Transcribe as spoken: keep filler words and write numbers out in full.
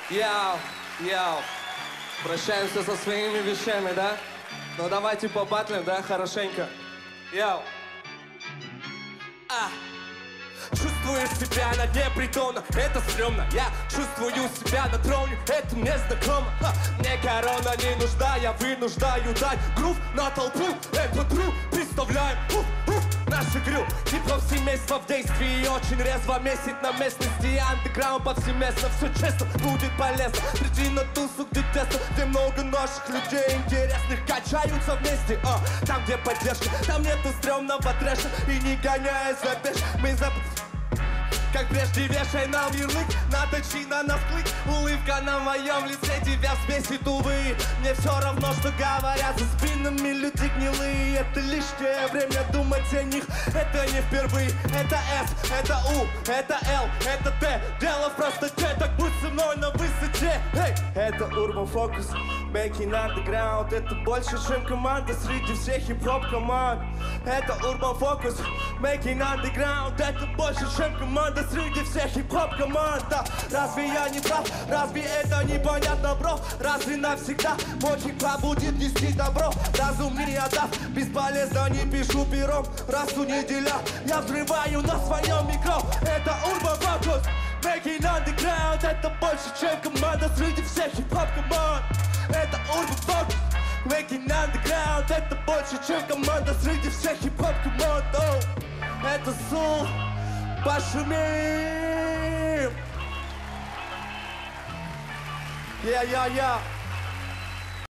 Яу, яу. Прощаемся со своими вещами, да? Ну давайте побатлим, да, хорошенько. Яу. А. Чувствуешь себя на дне притона, это стрёмно. Я чувствую себя на троне, это мне знакомо. Ха. Мне корона не нужна, я вынуждаю дать грув на толпу. Это тру, представляем, уф, уф, наш игру. Хип-хоп семейство в действии, очень резво месит на местности. Андеграунд повсеместно, все честно, будет полезно. Приди на тусу, где тесно, где много наших людей интересных качаются вместе. А. Там, где поддержка, там нету стрёмного трэша. И не гоняя за беж, мы за... Как прежде вешай нам ярлык, наточи на нас клык. Улыбка на моем лице тебя взбесит, увы. Мне все равно, что говорят за спинами люди гнилые. Это лишнее время думать о них, это не впервые. Это С, это У, это Л, это Т. Дело в простоте, так будь со мной на высоте. Эй, это Urban Focus, Making Underground. Это больше, чем команда среди всех хип-хоп команд. Это Urban Focus, Making Underground. Это больше, чем команда среди всех хип-хоп команд. Да, разве я не прав? Разве это непонятно, бро? Разве навсегда мой хип-хоп будет нести добро? Разум не отдав, бесполезно не пишу пером. Раз в неделя я взрываю на своем микро. Это Urban Focus, Making Underground. Это больше, чем команда среди всех хип-хоп команд. Это Urban Focus, Making Underground. Это больше, чем команда среди всех хип-хоп команд. Oh, это Сул, пошумим! Я-я-я!